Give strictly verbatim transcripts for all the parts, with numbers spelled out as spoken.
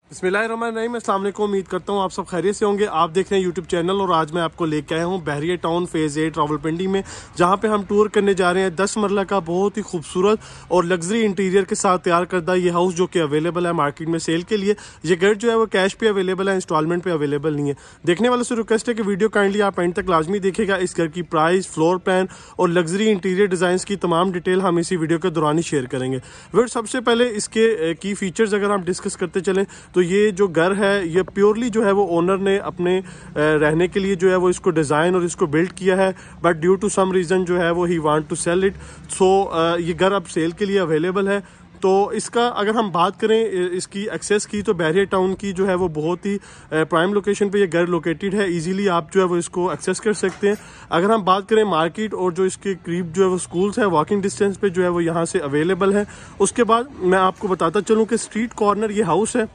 बिस्मिल्लाहिर्रहमानिर्रहीम, अस्सलाम वालेकुम। उम्मीद करता हूँ आप सब खैरियत से होंगे। आप देख रहे हैं यूट्यूब चैनल और आज मैं आपको लेके आया हूँ Bahria town phase eight Rawalpindi में, जहाँ पे हम टूर करने जा रहे हैं। दस मरला का बहुत ही खूबसूरत और लग्जरी इंटीरियर के साथ तैयार करदा ये हाउस जो कि अवेलेबल है मार्केट में सेल के लिए। ये घर जो है वो कैश पे अवेलेबल है, इंस्टॉलमेंट पे अवेलेबल नहीं है। देखने वालों से रिक्वेस्ट है कि वीडियो काइंडली आप एंड तक लाजमी देखेगा। इस घर की प्राइस, फ्लोर प्लान और लग्जरी इंटीरियर डिजाइन की तमाम डिटेल हम इसी वीडियो के दौरान ही शेयर करेंगे। फिर सबसे पहले इसके की फीचर्स अगर हम डिस्कस करते चलें तो ये जो घर है ये प्योरली जो है वो ओनर ने अपने रहने के लिए जो है वो इसको डिज़ाइन और इसको बिल्ड किया है, but due to some reason जो है वो he want to sell it. So ये घर अब सेल के लिए अवेलेबल है। तो इसका अगर हम बात करें इसकी एक्सेस की, तो बहरिया टाउन की जो है वो बहुत ही प्राइम लोकेशन पे ये घर लोकेटेड है। इजीली आप जो है वो इसको एक्सेस कर सकते हैं। अगर हम बात करें मार्केट और जो इसके करीब जो है वो स्कूल्स है, वॉकिंग डिस्टेंस पे जो है वो यहाँ से अवेलेबल है। उसके बाद मैं आपको बताता चलूँ कि स्ट्रीट कॉर्नर ये हाउस है।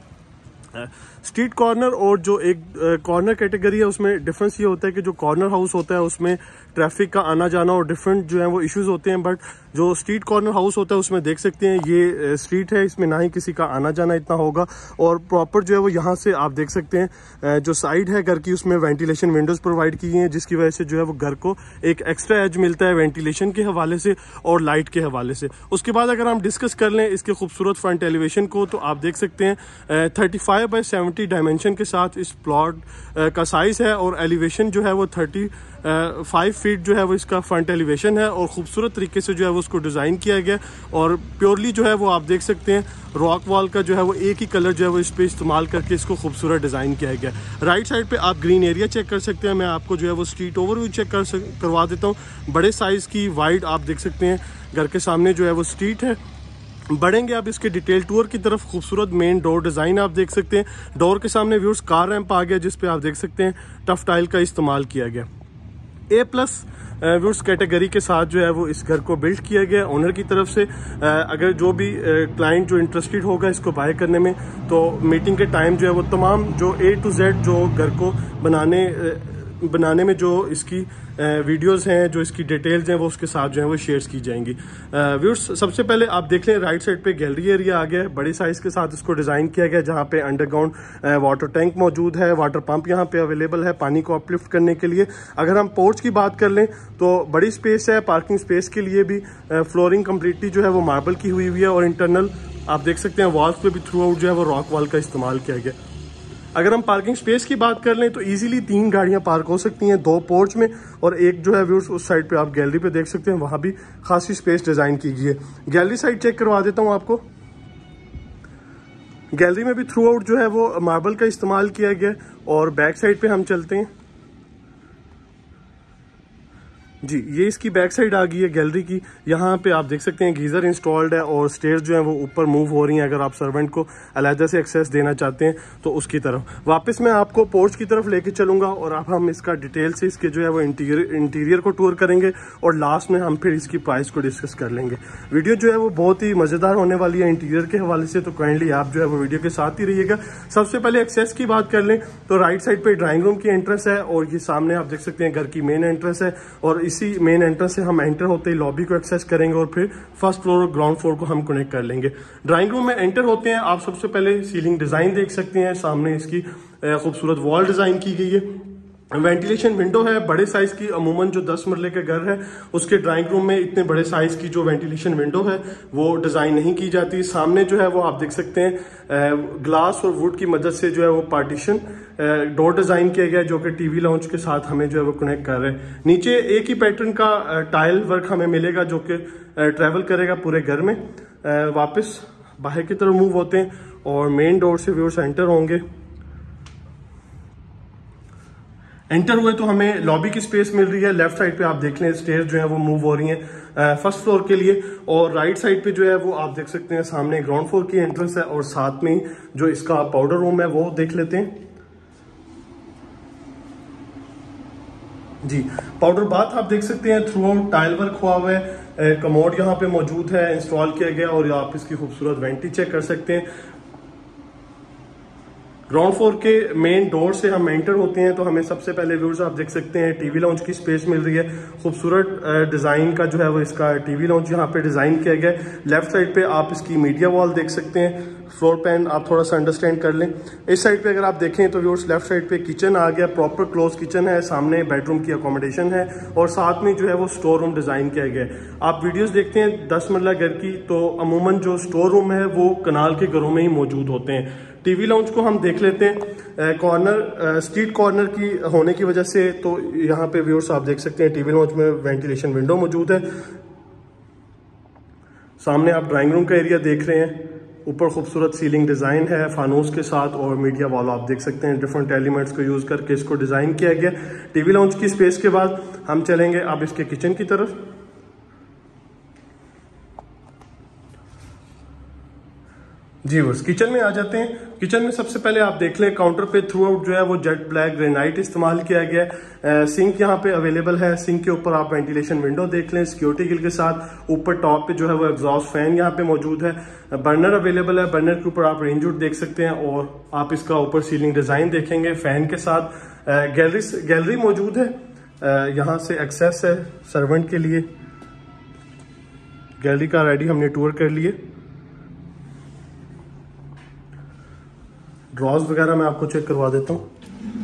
स्ट्रीट कॉर्नर और जो एक कॉर्नर कैटेगरी है उसमें डिफरेंस ये होता है कि जो कॉर्नर हाउस होता है उसमें ट्रैफिक का आना जाना और डिफरेंट जो है वो इश्यूज होते हैं, बट जो स्ट्रीट कॉर्नर हाउस होता है उसमें देख सकते हैं ये स्ट्रीट है, इसमें ना ही किसी का आना जाना इतना होगा। और प्रॉपर जो है वो यहाँ से आप देख सकते हैं जो साइड है घर की उसमें वेंटिलेशन विंडोज प्रोवाइड की हैं, जिसकी वजह से जो है वो घर को एक एक्स्ट्रा एज मिलता है वेंटिलेशन के हवाले से और लाइट के हवाले से। उसके बाद अगर हम डिस्कस कर लें इसके खूबसूरत फ्रंट एलिवेशन को, तो आप देख सकते हैं thirty five by seventy dimension के साथ इस प्लॉट का साइज है और एलिवेशन जो है वो थर्टी फाइव फीट जो है वो इसका फ्रंट एलिवेशन है और खूबसूरत तरीके से जो है वो उसको डिज़ाइन किया गया। और प्योरली जो है वो आप देख सकते हैं रॉक वॉल का जो है वो एक ही कलर जो है वो इस पे इस्तेमाल करके इसको खूबसूरत डिज़ाइन किया गया। राइट साइड पे आप ग्रीन एरिया चेक कर सकते हैं। मैं आपको जो है वो स्ट्रीट ओवरव्यू चेक कर सक, करवा देता हूँ। बड़े साइज़ की वाइड आप देख सकते हैं घर के सामने जो है वो स्ट्रीट है। बढ़ेंगे आप इसके डिटेल टूर की तरफ। खूबसूरत मेन डोर डिज़ाइन आप देख सकते हैं। डोर के सामने व्यूअर्स कार रैंप आ गया जिस पे आप देख सकते हैं टफ टाइल का इस्तेमाल किया गया। ए प्लस व्यूअर्स कैटेगरी के साथ जो है वो इस घर को बिल्ड किया गया ओनर की तरफ से। अगर जो भी क्लाइंट जो इंटरेस्टेड होगा इसको बाय करने में, तो मीटिंग के टाइम जो है वो तमाम जो ए टू जेड जो घर को बनाने बनाने में जो इसकी वीडियोस हैं, जो इसकी डिटेल्स हैं, वो उसके साथ जो है वो शेयर्स की जाएंगी। व्यूअर्स सबसे पहले आप देख लें राइट साइड पे गैलरी एरिया आ गया है। बड़ी साइज के साथ इसको डिज़ाइन किया गया, जहाँ पे अंडरग्राउंड वाटर टैंक मौजूद है, वाटर पंप यहाँ पे अवेलेबल है पानी को अपलिफ्ट करने के लिए। अगर हम पोर्च की बात कर लें तो बड़ी स्पेस है, पार्किंग स्पेस के लिए भी फ्लोरिंग कम्प्लीटली जो है वो मार्बल की हुई हुई है और इंटरनल आप देख सकते हैं वॉल्स पे भी थ्रू आउट जो है वो रॉक वॉल का इस्तेमाल किया गया। अगर हम पार्किंग स्पेस की बात कर लें तो इजीली तीन गाड़ियां पार्क हो सकती हैं, दो पोर्च में और एक जो है व्यूअर्स उस साइड पे आप गैलरी पे देख सकते हैं, वहां भी खासी स्पेस डिजाइन की गई है। गैलरी साइड चेक करवा देता हूं आपको। गैलरी में भी थ्रू आउट जो है वो मार्बल का इस्तेमाल किया गया और बैक साइड पे हम चलते हैं। जी, ये इसकी बैक साइड आ गई है गैलरी की। यहाँ पे आप देख सकते हैं गीजर इंस्टॉल्ड है और स्टेयर्स जो है वो ऊपर मूव हो रही हैं। अगर आप सर्वेंट को अलहदा से एक्सेस देना चाहते हैं तो उसकी तरफ। वापस मैं आपको पोर्च की तरफ लेके चलूंगा और अब हम इसका डिटेल से इसके जो है वो इंटीरियर इंटीरियर को टूर करेंगे और लास्ट में हम फिर इसकी प्राइस को डिस्कस कर लेंगे। वीडियो जो है वो बहुत ही मजेदार होने वाली है इंटीरियर के हवाले से, तो काइंडली आप जो है वो वीडियो के साथ ही रहिएगा। सबसे पहले एक्सेस की बात कर लें तो राइट साइड पे ड्राइंग रूम की एंट्रेंस है और ये सामने आप देख सकते हैं घर की मेन एंट्रेंस है और इसी मेन एंट्रेंस से हम एंटर होते ही लॉबी को एक्सेस करेंगे और फिर फर्स्ट फ्लोर और ग्राउंड फ्लोर को हम कनेक्ट कर लेंगे। ड्राइंग रूम में एंटर होते हैं आप सबसे पहले सीलिंग डिजाइन देख सकते हैं। सामने इसकी खूबसूरत वॉल डिजाइन की गई है। वेंटिलेशन विंडो है बड़े साइज की। अमूमन जो दस मरले के घर है उसके ड्राइंग रूम में इतने बड़े साइज की जो वेंटिलेशन विंडो है वो डिजाइन नहीं की जाती। सामने जो है वो आप देख सकते हैं ग्लास और वुड की मदद से जो है वो पार्टीशन डोर डिजाइन किया गया जो कि टीवी लाउंज के साथ हमें जो है वो कनेक्ट कर रहे हैं। नीचे एक ही पैटर्न का टाइल वर्क हमें मिलेगा जो कि ट्रेवल करेगा पूरे घर में। वापस बाहर की तरफ मूव होते हैं और मेन डोर से व्यूअर्स एंटर होंगे। एंटर हुए तो हमें लॉबी की स्पेस मिल रही है। लेफ्ट साइड पे आप देख लें स्टेयर्स जो है वो मूव हो रही हैं फर्स्ट फ्लोर के लिए और राइट साइड पे जो है वो आप देख सकते हैं सामने ग्राउंड फ्लोर की एंट्रेंस है और साथ में जो इसका पाउडर रूम है वो देख लेते हैं। जी, पाउडर बाथ आप देख सकते हैं थ्रू आउट टाइल वर्क हुआ हुआ है। कमोड यहाँ पे मौजूद है, इंस्टॉल किया गया और आप इसकी खूबसूरत वेंटी चेक कर सकते हैं। ग्राउंड फ्लोर के मेन डोर से हम एंटर होते हैं तो हमें सबसे पहले व्यूज आप देख सकते हैं टीवी लाउंज की स्पेस मिल रही है। खूबसूरत डिजाइन का जो है वो इसका टीवी लाउंज यहाँ पे डिजाइन किया गया है। लेफ्ट साइड पे आप इसकी मीडिया वॉल देख सकते हैं। फ्लोर प्लान आप थोड़ा सा अंडरस्टैंड कर लें। इस साइड पे अगर आप देखें तो व्यूअर्स लेफ्ट साइड पे किचन आ गया, प्रॉपर क्लोज किचन है, सामने बेडरूम की अकोमोडेशन है और साथ में जो है वो स्टोर रूम डिजाइन किया गया है। आप वीडियोस देखते हैं दस मंजिला घर की तो अमूमन जो स्टोर रूम है वो कनाल के घरों में ही मौजूद होते हैं। टीवी लाउंज को हम देख लेते हैं। कॉर्नर स्ट्रीट कॉर्नर की होने की वजह से तो यहाँ पे व्यूअर्स आप देख सकते हैं टीवी लाउंज में वेंटिलेशन विंडो मौजूद है। सामने आप ड्राइंग रूम का एरिया देख रहे हैं। ऊपर खूबसूरत सीलिंग डिजाइन है फानूस के साथ और मीडिया वॉल आप देख सकते हैं। डिफरेंट एलिमेंट्स को यूज करके इसको डिजाइन किया गया। टीवी लाउंज की स्पेस के बाद हम चलेंगे अब इसके किचन की तरफ। जी बस किचन में आ जाते हैं। किचन में सबसे पहले आप देख लें काउंटर पे थ्रू आउट जो है वो जेट ब्लैक ग्रेनाइट इस्तेमाल किया गया है। सिंक यहाँ पे अवेलेबल है। सिंक के ऊपर आप वेंटिलेशन विंडो देख लें सिक्योरिटी ग्रिल के साथ। ऊपर टॉप पे जो है वो एग्जॉस्ट फैन यहाँ पे मौजूद है। बर्नर अवेलेबल है। बर्नर के ऊपर आप रेंज हुड देख सकते हैं और आप इसका ऊपर सीलिंग डिजाइन देखेंगे फैन के साथ। गैलरी गैलरी मौजूद है। यहाँ से एक्सेस है सर्वेंट के लिए। गैलरी का ऑलरेडी हमने टूर कर लिए। ड्रॉज वगैरह मैं आपको चेक करवा देता हूँ।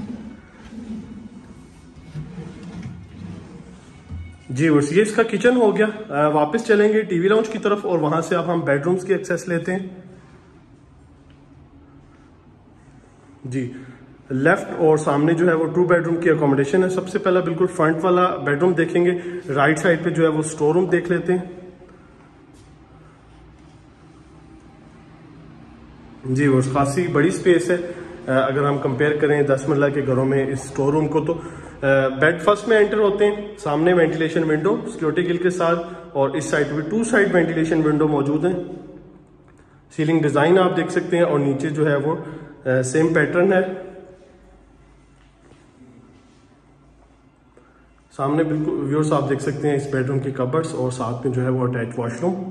जी बस ये इसका किचन हो गया। आ, वापस चलेंगे टीवी लाउंज की तरफ और वहां से अब हम बेडरूम्स की एक्सेस लेते हैं। जी लेफ्ट और सामने जो है वो टू बेडरूम की अकोमोडेशन है। सबसे पहला बिल्कुल फ्रंट वाला बेडरूम देखेंगे। राइट साइड पे जो है वो स्टोर रूम देख लेते हैं। जी वो खासी बड़ी स्पेस है। अगर हम कंपेयर करें दस मंजिला के घरों में इस स्टोर रूम को तो बेड फर्स्ट में एंटर होते हैं। सामने वेंटिलेशन विंडो सिक्योरिटी ग्रिल के साथ और इस साइड पे टू साइड वेंटिलेशन विंडो मौजूद है। सीलिंग डिजाइन आप देख सकते हैं और नीचे जो है वो सेम पैटर्न है। सामने बिल्कुल व्यूअर्स आप देख सकते हैं इस बेडरूम की कबर्ड्स और साथ में जो है वो अटैच वॉशरूम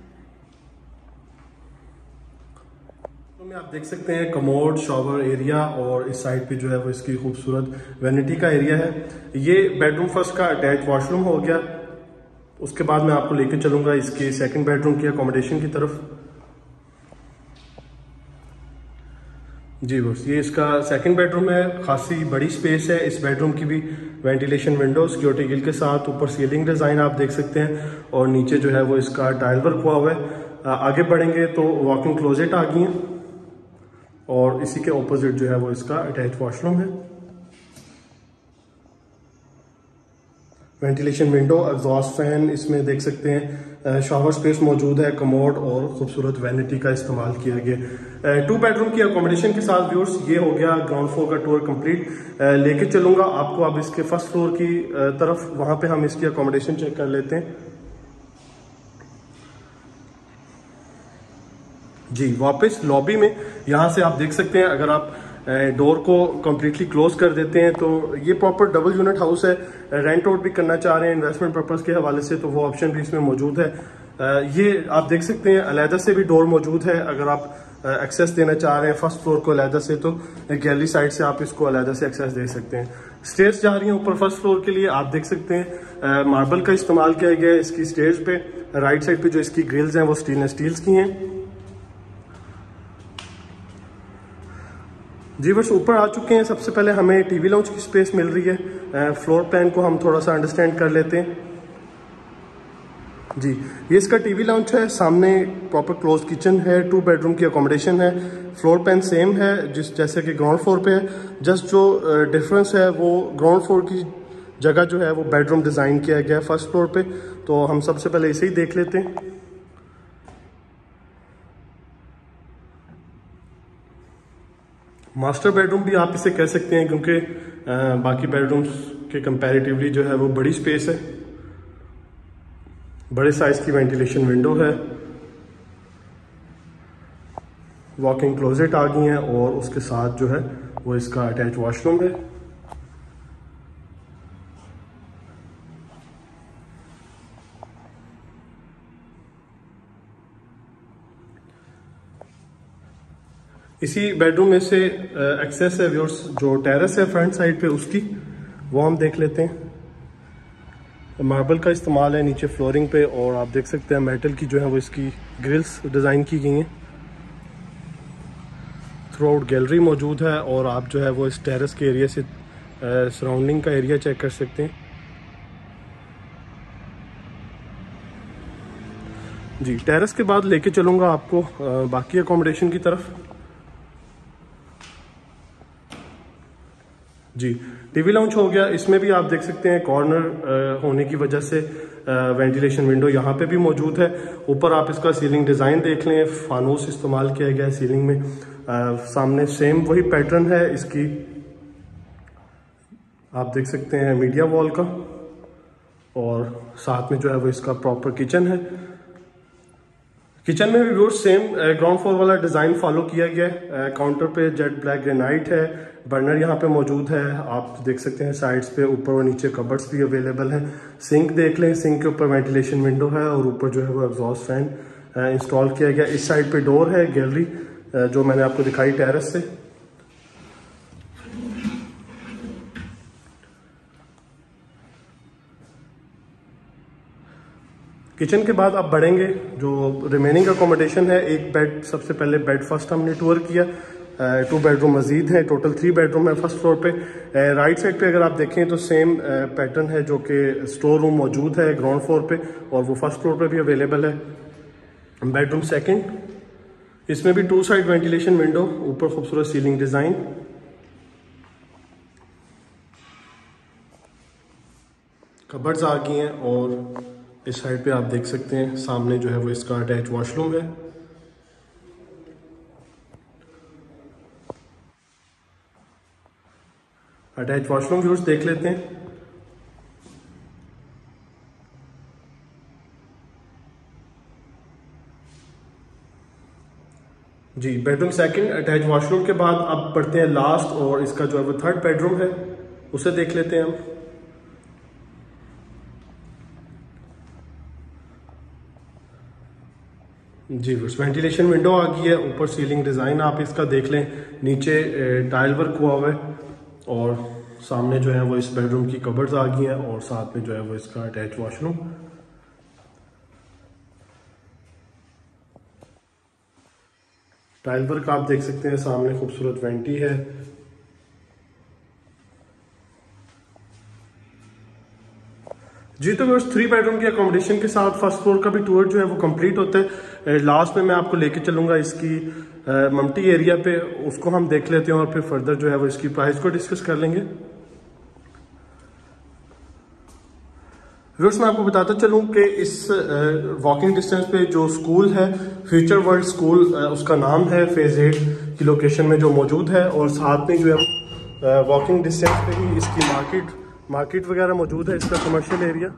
में आप देख सकते हैं। कमोड शॉवर एरिया और इस साइड पे जो है वो इसकी खूबसूरत वैनिटी का एरिया है। ये बेडरूम फर्स्ट का अटैच वॉशरूम हो गया। उसके बाद मैं आपको लेकर चलूंगा इसके सेकंड बेडरूम की अकोमोडेशन की तरफ। जी बस ये इसका सेकंड बेडरूम है। खासी बड़ी स्पेस है। इस बेडरूम की भी वेंटिलेशन विंडो सिक्योरिटी ग्रिल के साथ। ऊपर सीलिंग डिजाइन आप देख सकते हैं और नीचे जो है वो इसका टाइल वर्क हुआ हुआ है। आगे बढ़ेंगे तो वॉकिंग क्लोजेट आ गई है और इसी के ऑपोजिट जो है वो इसका अटैच वॉशरूम है। वेंटिलेशन विंडो एग्जॉस्ट फैन इसमें देख सकते हैं। शॉवर स्पेस मौजूद है। कमोड और खूबसूरत वैनिटी का इस्तेमाल किया गया। टू बेडरूम की अकोमोडेशन के साथ व्यूअर्स ये हो गया ग्राउंड फ्लोर का टूर कंप्लीट। लेके चलूंगा आपको अब इसके फर्स्ट फ्लोर की तरफ। वहां पे हम इसकी अकोमोडेशन चेक कर लेते हैं। जी वापस लॉबी में यहाँ से आप देख सकते हैं। अगर आप डोर को कंप्लीटली क्लोज कर देते हैं तो ये प्रॉपर डबल यूनिट हाउस है। रेंट आउट भी करना चाह रहे हैं इन्वेस्टमेंट पर्पस के हवाले से तो वो ऑप्शन भी इसमें मौजूद है। ये आप देख सकते हैं अलहदा से भी डोर मौजूद है। अगर आप एक्सेस देना चाह रहे हैं फर्स्ट फ्लोर को अलहदा से तो गैलरी साइड से आप इसको अलहदा से एक्सेस दे सकते हैं। स्टेयर्स जा रही हैं ऊपर फर्स्ट फ्लोर के लिए। आप देख सकते हैं मार्बल का इस्तेमाल किया गया है इसकी स्टेयर्स पे। राइट साइड पे जो इसकी ग्रिल्स हैं वो स्टेनलेस स्टील्स की हैं। जी बस ऊपर आ चुके हैं। सबसे पहले हमें टीवी लाउंज की स्पेस मिल रही है। फ्लोर प्लान को हम थोड़ा सा अंडरस्टैंड कर लेते हैं। जी ये इसका टीवी लाउंज है। सामने प्रॉपर क्लोज किचन है। टू बेडरूम की अकोमोडेशन है। फ्लोर प्लान सेम है जिस जैसे कि ग्राउंड फ्लोर पे है। जस्ट जो डिफरेंस है वो ग्राउंड फ्लोर की जगह जो है वो बेडरूम डिजाइन किया गया है फर्स्ट फ्लोर पे। तो हम सबसे पहले इसे ही देख लेते हैं। मास्टर बेडरूम भी आप इसे कह सकते हैं क्योंकि बाकी बेडरूम्स के कंपैरेटिवली जो है वो बड़ी स्पेस है। बड़े साइज की वेंटिलेशन विंडो है। वॉकिंग क्लोजेट आ गई है और उसके साथ जो है वो इसका अटैच वॉशरूम है। इसी बेडरूम में से एक्सेस है व्यूअर्स, जो टेरेस है फ्रंट साइड पे उसकी, वो हम देख लेते हैं। मार्बल का इस्तेमाल है नीचे फ्लोरिंग पे, और आप देख सकते हैं मेटल की जो है वो इसकी ग्रिल्स डिज़ाइन की गई हैं। थ्रू आउट गैलरी मौजूद है, और आप जो है वो इस टेरेस के एरिया से सराउंडिंग का एरिया चेक कर सकते हैं। जी, टेरेस के बाद लेके चलूँगा आपको बाकी अकोमोडेशन की तरफ। जी, टीवी लाउंज हो गया। इसमें भी आप देख सकते हैं कॉर्नर होने की वजह से वेंटिलेशन विंडो यहाँ पे भी मौजूद है। ऊपर आप इसका सीलिंग डिज़ाइन देख लें, फानूस इस्तेमाल किया गया है सीलिंग में। आ, सामने सेम वही पैटर्न है इसकी, आप देख सकते हैं मीडिया वॉल का, और साथ में जो है वो इसका प्रॉपर किचन है। किचन में भी व्यूअर्स सेम ग्राउंड फ्लोर वाला डिज़ाइन फॉलो किया गया है। काउंटर पे जेट ब्लैक ग्रेनाइट है, बर्नर यहाँ पे मौजूद है। आप देख सकते हैं साइड्स पे ऊपर और नीचे कबर्ड्स भी अवेलेबल हैं। सिंक देख लें, सिंक के ऊपर वेंटिलेशन विंडो है, और ऊपर जो है वो एग्जॉस्ट फैन इंस्टॉल किया गया। इस साइड पे डोर है, गैलरी जो मैंने आपको दिखाई टेरेस से। किचन के बाद आप बढ़ेंगे, जो रिमेनिंग अकोमोडेशन है, एक बेड, सबसे पहले बेड फर्स्ट हमने टूर किया। टू बेडरूम मजीद है, टोटल थ्री बेडरूम है फर्स्ट फ्लोर पे। राइट साइड पे अगर आप देखें तो सेम पैटर्न है, जो कि स्टोर रूम मौजूद है ग्राउंड फ्लोर पे, और वो फर्स्ट फ्लोर पे भी अवेलेबल है। बेडरूम सेकंड, इसमें भी टू साइड वेंटिलेशन विंडो, ऊपर खूबसूरत सीलिंग डिज़ाइन। कबर्ड्स आ गई हैं, और इस साइड पे आप देख सकते हैं सामने जो है वो इसका अटैच वॉशरूम है। अटैच वॉशरूम व्यूअर्स देख लेते हैं। जी, बेडरूम सेकंड, अटैच वॉशरूम के बाद अब बढ़ते हैं लास्ट, और इसका जो है वो थर्ड बेडरूम है, उसे देख लेते हैं हम। जी बस, वेंटिलेशन विंडो आ गई है, ऊपर सीलिंग डिज़ाइन आप इसका देख लें, नीचे टाइल वर्क हुआ हुआ है, और सामने जो है वो इस बेडरूम की कबर्ड्स आ गई हैं, और साथ में जो है वो इसका अटैच वॉशरूम। टाइल वर्क आप देख सकते हैं, सामने खूबसूरत वेंटी है। जी, तो बस थ्री बेडरूम की अकोमोडेशन के साथ फर्स्ट फ्लोर का भी टूर जो है वो कंप्लीट होता है। लास्ट में मैं आपको लेके चलूंगा इसकी ममटी एरिया पे, उसको हम देख लेते हैं, और फिर फर्दर जो है वो इसकी प्राइस को डिस्कस कर लेंगे। व्यूअर्स, मैं आपको बताता चलूं कि इस वॉकिंग डिस्टेंस पे जो स्कूल है, फ्यूचर वर्ल्ड स्कूल उसका नाम है, फेज एट की लोकेशन में जो मौजूद है, और साथ में जो है वॉकिंग डिस्टेंस पे ही इसकी मार्केट मार्केट वगैरह मौजूद है, इसका कमर्शियल एरिया।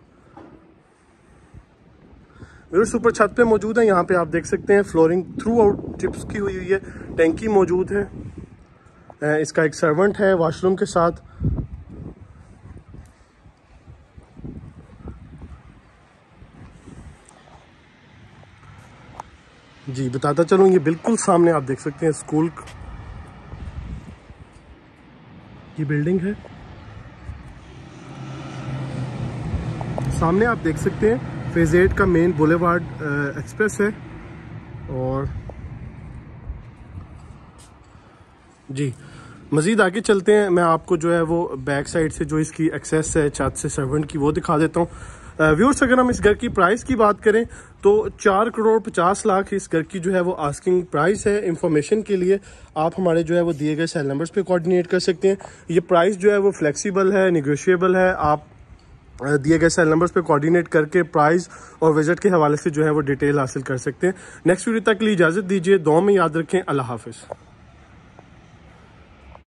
व्यूअर्स, ऊपर छत पे मौजूद है, यहाँ पे आप देख सकते हैं फ्लोरिंग थ्रू आउट चिप्स की हुई हुई है, टैंकी मौजूद है, इसका एक सर्वेंट है वॉशरूम के साथ। जी, बताता चलूँ, ये बिल्कुल सामने आप देख सकते हैं स्कूल की बिल्डिंग है। सामने आप देख सकते हैं फेज एट का मेन बुलेवार्ड एक्सप्रेस है। और जी, मज़ीद आगे चलते हैं, मैं आपको जो है वो बैक साइड से जो इसकी एक्सेस है छत से सर्वेंट की, वो दिखा देता हूँ। व्यूअर्स, अगर हम इस घर की प्राइस की बात करें तो चार करोड़ पचास लाख इस घर की जो है वो आस्किंग प्राइस है। इंफॉर्मेशन के लिए आप हमारे जो है वो दिए गए सेल नंबर्स पे कोऑर्डिनेट कर सकते हैं। ये प्राइस जो है वो फ्लेक्सिबल है, निगोशिएबल है। आप दिए गए सेल नंबर्स पे कोऑर्डिनेट करके प्राइस और विजिट के हवाले से जो है वो डिटेल हासिल कर सकते हैं। नेक्स्ट वीडियो तक के लिए इजाज़त दीजिए, दुआ में याद रखें। अल्लाह हाफिज़।